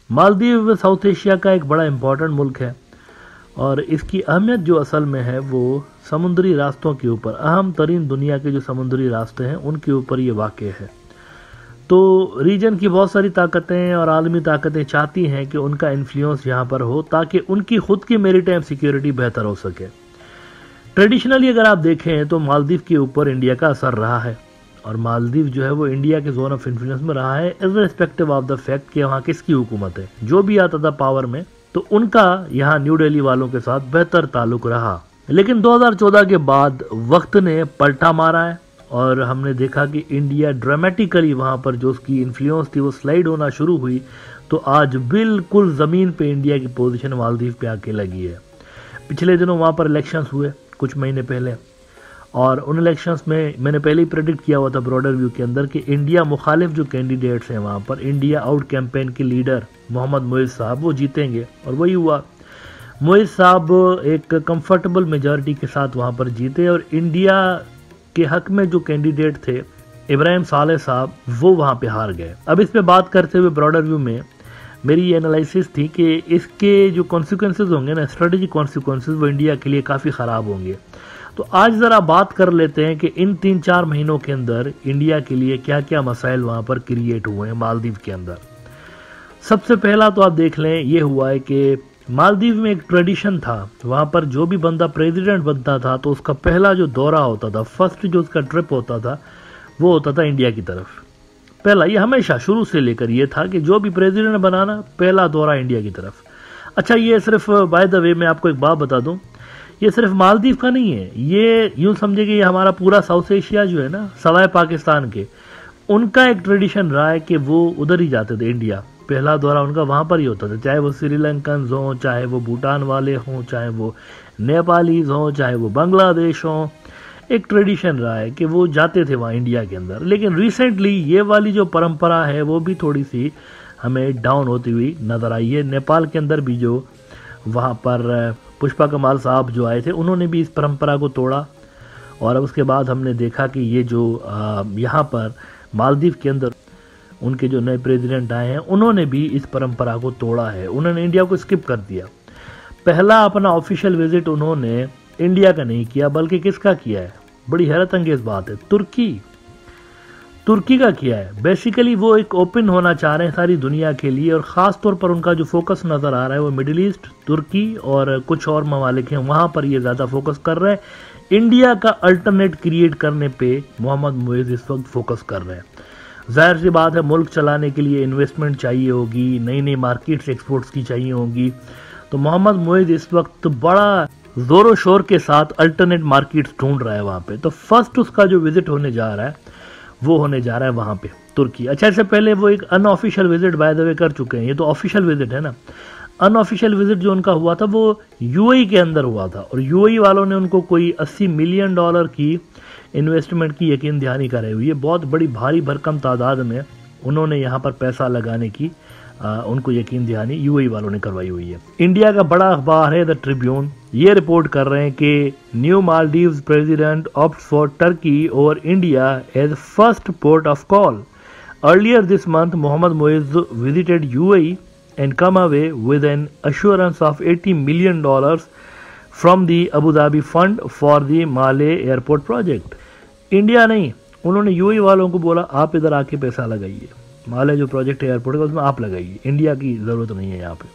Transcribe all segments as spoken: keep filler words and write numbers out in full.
Maldives south Asia का एक बड़ा इम्पोर्टेंट मुल्क है और इसकी अहमियत जो असल में है वो समुद्री रास्तों के ऊपर, अहम तरीन दुनिया के जो समुद्री रास्ते हैं उनके ऊपर ये वाक़ है। तो रीजन की बहुत सारी ताकतें और आलमी ताकतें चाहती हैं कि उनका इन्फ्लुएंस यहाँ पर हो ताकि उनकी खुद की मैरीटाइम सिक्योरिटी बेहतर हो सके। ट्रेडिशनली अगर आप देखें तो मालदीव के ऊपर इंडिया का असर रहा है और मालदीव जो है वो इंडिया के जोन ऑफ इन्फ्लुएंस में रहा है, इर्रेस्पेक्टिव ऑफ द फैक्ट कि वहाँ किसकी हुकूमत है। जो भी आता था पावर में तो उनका यहाँ न्यू दिल्ली वालों के साथ बेहतर ताल्लुक रहा। लेकिन दो हज़ार चौदह के बाद वक्त ने पलटा मारा है और हमने देखा कि इंडिया ड्रामेटिकली वहाँ पर जो उसकी इन्फ्लुएंस थी वो स्लाइड होना शुरू हुई। तो आज बिल्कुल ज़मीन पे इंडिया की पोजीशन मालदीव पे आके लगी है। पिछले दिनों वहाँ पर इलेक्शंस हुए कुछ महीने पहले और उन इलेक्शंस में मैंने पहले ही प्रेडिक्ट किया हुआ था ब्रॉडर व्यू के अंदर कि इंडिया मुखालिफ जो कैंडिडेट्स हैं वहाँ पर, इंडिया आउट कैंपेन के लीडर मोहम्मद मोइज साहब वो जीतेंगे और वही हुआ। मोइज साहब एक कंफर्टेबल मेजॉरिटी के साथ वहाँ पर जीते और इंडिया के हक में जो कैंडिडेट थे इब्राहिम सालेह साहब वो वहाँ पे हार गए। अब इस पे बात करते हुए ब्रॉडर व्यू में मेरी ये एनालिसिस थी कि इसके जो कॉन्सिक्वेंसेज होंगे ना, स्ट्रेटेजिक कॉन्सिक्वेंसेज, वो इंडिया के लिए काफ़ी ख़राब होंगे। तो आज ज़रा बात कर लेते हैं कि इन तीन चार महीनों के अंदर इंडिया के लिए क्या क्या मसाइल वहाँ पर क्रिएट हुए हैं मालदीव के अंदर। सबसे पहला तो आप देख लें ये हुआ है कि मालदीव में एक ट्रेडिशन था, वहाँ पर जो भी बंदा प्रेसिडेंट बनता था तो उसका पहला जो दौरा होता था, फर्स्ट जो उसका ट्रिप होता था वो होता था इंडिया की तरफ। पहला, ये हमेशा शुरू से लेकर ये था कि जो भी प्रेसिडेंट बनाना पहला दौरा इंडिया की तरफ। अच्छा, ये सिर्फ बाय द वे मैं आपको एक बात बता दूं, ये सिर्फ मालदीव का नहीं है, ये यूं समझे कि ये हमारा पूरा साउथ एशिया जो है ना, सवाए पाकिस्तान के, उनका एक ट्रेडिशन रहा है कि वो उधर ही जाते थे इंडिया। पहला दौरा उनका वहाँ पर ही होता था, चाहे वो श्रीलंकन हों, चाहे वो भूटान वाले हों, चाहे वो नेपालीज हों, चाहे वो बांग्लादेश हों। एक ट्रेडिशन रहा है कि वो जाते थे वहाँ इंडिया के अंदर। लेकिन रिसेंटली ये वाली जो परंपरा है वो भी थोड़ी सी हमें डाउन होती हुई नज़र आई है। नेपाल के अंदर भी जो वहाँ पर पुष्पा कमाल साहब जो आए थे उन्होंने भी इस परंपरा को तोड़ा और अब उसके बाद हमने देखा कि ये जो यहाँ पर मालदीव के अंदर उनके जो नए प्रेसिडेंट आए हैं उन्होंने भी इस परंपरा को तोड़ा है। उन्होंने इंडिया को स्किप कर दिया। पहला अपना ऑफिशियल विजिट उन्होंने इंडिया का नहीं किया बल्कि किसका किया है, बड़ी हैरत अंगेज बात है, तुर्की तुर्की का किया है। बेसिकली वो एक ओपन होना चाह रहे हैं सारी दुनिया के लिए और ख़ास तौर पर उनका जो फोकस नज़र आ रहा है वो मिडिल ईस्ट, तुर्की और कुछ और ममालिक हैं, वहाँ पर ये ज़्यादा फोकस कर रहे हैं। इंडिया का अल्टरनेट क्रिएट करने पे मोहम्मद मोइज इस वक्त फोकस कर रहे हैं। जाहिर सी बात है, मुल्क चलाने के लिए इन्वेस्टमेंट चाहिए होगी, नई नई मार्केट्स एक्सपोर्ट्स की चाहिए होगी, तो मोहम्मद मोइज इस वक्त बड़ा जोरों शोर के साथ अल्टरनेट मार्केट्स ढूंढ रहा है वहाँ पे। तो फर्स्ट उसका जो विजिट होने जा रहा है वो होने जा रहा है वहाँ पे तुर्की। अच्छा, इससे पहले वो एक unofficial visit by the way कर चुके हैं, ये तो ऑफिशियल विजिट है ना। अनऑफिशियल विजिट जो उनका हुआ था वो यूएई के अंदर हुआ था और यूएई वालों ने उनको कोई अस्सी मिलियन डॉलर की इन्वेस्टमेंट की यकीन दहानी कराई हुई है। बहुत बड़ी भारी भरकम तादाद में उन्होंने यहाँ पर पैसा लगाने की आ, उनको यकीन दहानी यूएई वालों ने करवाई हुई है। इंडिया का बड़ा अखबार है द ट्रिब्यून, ये रिपोर्ट कर रहे हैं कि new Maldives president opt for Turkey और India as first port of call. Earlier this month Mohamed Muizzu visited UAE and come away with an assurance of eighty million dollars from the Abu Dhabi fund for the Malé airport project. India नहीं, उन्होंने UAE वालों को बोला आप इधर आके पैसा लगाइए, माले जो प्रोजेक्ट है एयरपोर्ट का उसमें आप लगाइए, इंडिया की ज़रूरत नहीं है यहाँ पे।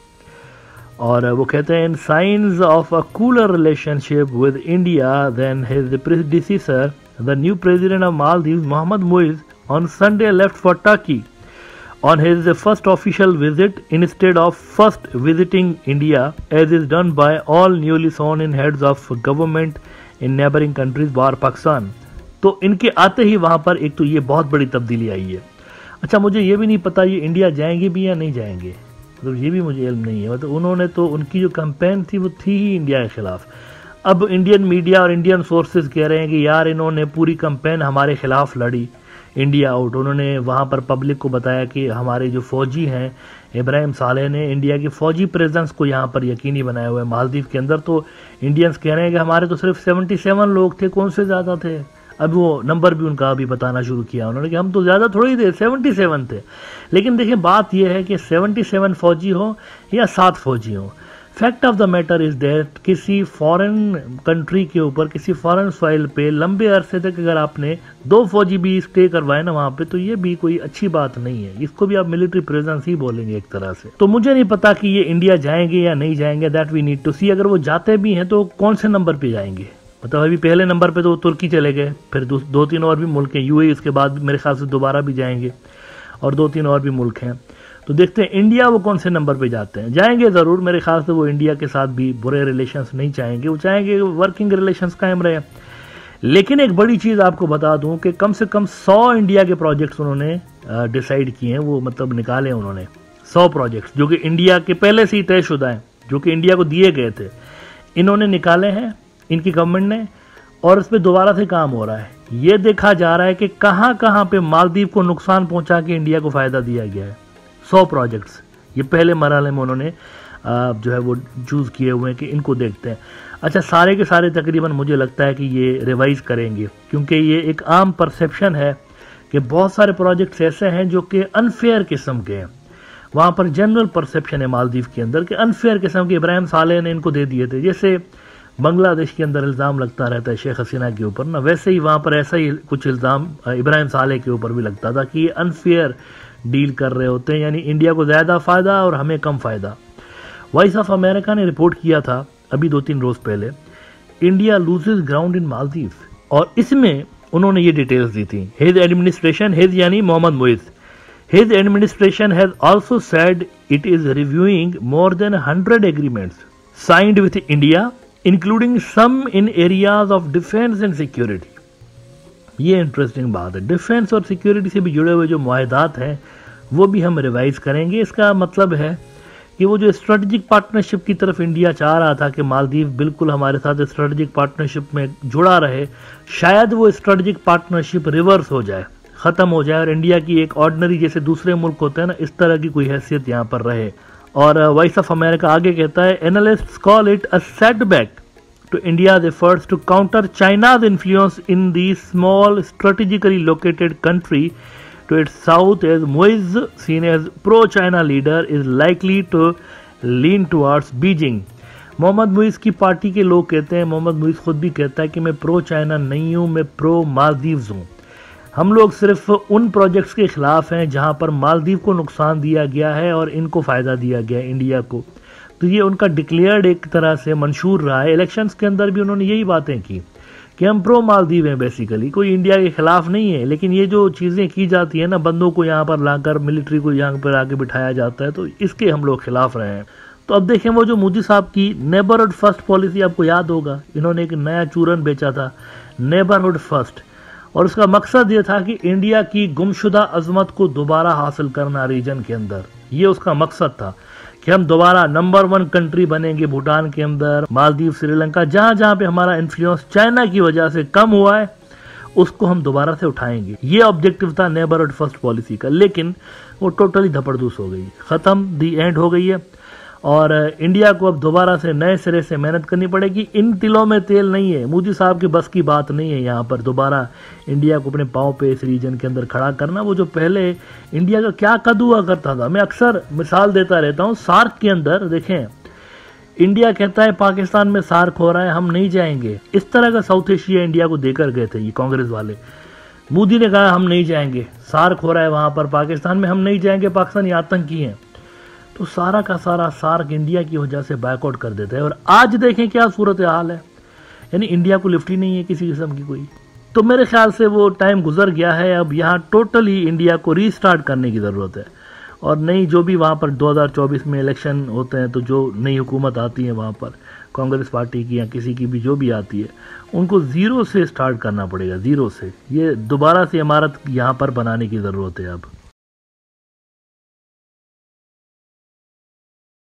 और वो कहते हैं in signs of a cooler relationship with India than his predecessor the new president of Maldives Mohamed Muizzu on Sunday left for Turkey on his first official visit instead of first visiting India as is done by all newly sworn in heads of government in neighboring countries bar Pakistan। तो इनके आते ही वहाँ पर एक तो ये बहुत बड़ी तब्दीली आई है। अच्छा, मुझे ये भी नहीं पता ये इंडिया जाएंगे भी या नहीं जाएंगे, मतलब ये भी मुझे इल्म नहीं है। मतलब उन्होंने तो उनकी जो कैंपेन थी वो थी ही इंडिया के खिलाफ। अब इंडियन मीडिया और इंडियन सोर्सेज कह रहे हैं कि यार इन्होंने पूरी कैंपेन हमारे खिलाफ लड़ी, इंडिया आउट। उन्होंने वहाँ पर पब्लिक को बताया कि हमारे जो फौजी हैं इब्राहिम सालेह ने इंडिया की फौजी प्रेजेंस को यहाँ पर यकीनी बनाया हुआ है मालदीव के अंदर। तो इंडियंस कह रहे हैं कि हमारे तो सिर्फ सतहत्तर लोग थे, कौन से ज़्यादा थे, अब वो नंबर भी उनका अभी बताना शुरू किया उन्होंने कि हम तो ज़्यादा थोड़ी थे, सतहत्तर थे। लेकिन देखिए बात यह है कि सतहत्तर फौजी हो या सात फौजी हो, fact of the matter is that किसी फॉरेन कंट्री के ऊपर, किसी फॉरेन सॉइल पे लंबे अरसे तक अगर आपने दो फौजी भी स्टे करवाए ना वहाँ पे, तो ये भी कोई अच्छी बात नहीं है। इसको भी आप मिलिट्री प्रेजेंस ही बोलेंगे एक तरह से। तो मुझे नहीं पता कि ये इंडिया जाएंगे या नहीं जाएंगे, that we need to see. अगर वो जाते भी हैं तो कौन से नंबर पे जाएंगे, मतलब अभी पहले नंबर पे तो तुर्की चले गए, फिर दो, दो तीन और भी मुल्क हैं, यूएई उसके बाद मेरे ख्याल से दोबारा भी जाएंगे, और दो तीन और भी मुल्क हैं। तो देखते हैं इंडिया वो कौन से नंबर पे जाते हैं। जाएंगे ज़रूर, मेरे ख्याल से वो इंडिया के साथ भी बुरे रिलेशंस नहीं चाहेंगे, वो चाहेंगे वर्किंग रिलेशंस कायम रहे। लेकिन एक बड़ी चीज़ आपको बता दूं कि कम से कम सौ इंडिया के प्रोजेक्ट्स उन्होंने डिसाइड किए हैं, वो मतलब निकाले उन्होंने सौ प्रोजेक्ट्स जो कि इंडिया के पहले से ही तयशुदा हैं, जो कि इंडिया को दिए गए थे, इन्होंने निकाले हैं इनकी गवर्नमेंट ने, और उस पर दोबारा से काम हो रहा है। ये देखा जा रहा है कि कहाँ कहाँ पे मालदीव को नुकसान पहुंचा के इंडिया को फ़ायदा दिया गया है। सौ प्रोजेक्ट्स ये पहले मरहले में उन्होंने जो है वो चूज़ किए हुए हैं कि इनको देखते हैं। अच्छा, सारे के सारे तकरीबन मुझे लगता है कि ये रिवाइज़ करेंगे, क्योंकि ये एक आम परसेप्शन है कि बहुत सारे प्रोजेक्ट्स ऐसे हैं जो कि अनफेयर किस्म के हैं। वहाँ पर जनरल परसेप्शन है मालदीव के अंदर कि अनफेयर किस्म के इब्राहिम सालेह ने इनको दे दिए थे। जैसे बांग्लादेश के अंदर इल्ज़ाम लगता रहता है शेख हसीना के ऊपर ना, वैसे ही वहाँ पर ऐसा ही कुछ इल्ज़ाम इब्राहिम सालेह के ऊपर भी लगता था कि ये अनफेयर डील कर रहे होते हैं, यानी इंडिया को ज़्यादा फ़ायदा और हमें कम फ़ायदा। वॉइस ऑफ अमेरिका ने रिपोर्ट किया था अभी दो तीन रोज़ पहले, India loses ground in Maldives, और इसमें उन्होंने ये डिटेल्स दी थी। हिज एडमिनिस्ट्रेशन, हिज यानी Mohamed Muizzu, his administration has also said it is reviewing more than hundred agreements signed with India including some in areas of defence and security. ये interesting बात है, defence और सिक्योरिटी से भी जुड़े हुए जो मुआहदात हैं वो भी हम रिवाइज करेंगे। इसका मतलब है कि वो जो स्ट्रेटजिक पार्टनरशिप की तरफ इंडिया चाह रहा था कि मालदीव बिल्कुल हमारे साथ स्ट्रेटजिक पार्टनरशिप में जुड़ा रहे, शायद वो स्ट्रेटजिक पार्टनरशिप रिवर्स हो जाए, ख़त्म हो जाए, और इंडिया की एक ऑर्डिनरी जैसे दूसरे मुल्क होते हैं ना, इस तरह की कोई हैसियत यहाँ पर रहे। और वॉइस ऑफ अमेरिका आगे कहता है, analysts call it a setback to India's efforts to counter China's influence in the small strategically located country to its south, as Muiz, seen as pro-China leader, is likely to lean towards Beijing. Mohamed Muizzu की party के लोग कहते हैं, मोहम्मद मुइज़ खुद भी कहता है कि मैं प्रो चाइना नहीं हूँ, मैं प्रो मालदीव्स हूँ। हम लोग सिर्फ उन प्रोजेक्ट्स के खिलाफ हैं जहाँ पर मालदीव को नुकसान दिया गया है और इनको फ़ायदा दिया गया है इंडिया को। तो ये उनका डिक्लेयर्ड एक तरह से मंशूर रहा है। इलेक्शंस के अंदर भी उन्होंने यही बातें की कि हम प्रो मालदीव हैं, बेसिकली कोई इंडिया के खिलाफ नहीं है। लेकिन ये जो चीज़ें की जाती है ना, बंदों को यहाँ पर लाकर मिलिट्री को यहाँ पर आके बिठाया जाता है, तो इसके हम लोग खिलाफ रहे हैं। तो अब देखें, वो जो मोदी साहब की नेबरहुड फर्स्ट पॉलिसी आपको याद होगा, इन्होंने एक नया चूरन बेचा था, नेबरहुड फर्स्ट, और उसका मकसद ये था कि इंडिया की गुमशुदा अजमत को दोबारा हासिल करना रीजन के अंदर। ये उसका मकसद था कि हम दोबारा नंबर वन कंट्री बनेंगे भूटान के अंदर, मालदीव, श्रीलंका, जहां जहां पे हमारा इन्फ्लुएंस चाइना की वजह से कम हुआ है उसको हम दोबारा से उठाएंगे। ये ऑब्जेक्टिव था नेबरहुड फर्स्ट पॉलिसी का। लेकिन वो टोटली धपड़धूस हो गई, ख़त्म, दी एंड हो गई है। और इंडिया को अब दोबारा से नए सिरे से मेहनत करनी पड़ेगी। इन तिलों में तेल नहीं है, मोदी साहब की बस की बात नहीं है यहाँ पर दोबारा इंडिया को अपने पाँव पे इस रीजन के अंदर खड़ा करना। वो जो पहले इंडिया का क्या कद हुआ करता था, मैं अक्सर मिसाल देता रहता हूँ, सार्क के अंदर देखें, इंडिया कहता है पाकिस्तान में सार्क हो रहा है, हम नहीं जाएंगे। इस तरह का साउथ एशिया इंडिया को देकर गए थे ये कांग्रेस वाले। मोदी ने कहा हम नहीं जाएंगे, सार्क हो रहा है वहाँ पर पाकिस्तान में, हम नहीं जाएंगे, पाकिस्तानी आतंकी हैं। तो सारा का सारा सार्क इंडिया की वजह से बायकआउट कर देता है। और आज देखें क्या सूरत हाल है, यानी इंडिया को लिफ्ट ही नहीं है किसी किस्म की कोई। तो मेरे ख्याल से वो टाइम गुजर गया है, अब यहाँ टोटली इंडिया को रीस्टार्ट करने की ज़रूरत है। और नई जो भी वहाँ पर दो हज़ार चौबीस में इलेक्शन होते हैं, तो जो नई हुकूमत आती है वहाँ पर कांग्रेस पार्टी की या किसी की भी जो भी आती है, उनको ज़ीरो से स्टार्ट करना पड़ेगा, ज़ीरो से। ये दोबारा से इमारत यहाँ पर बनाने की ज़रूरत है अब।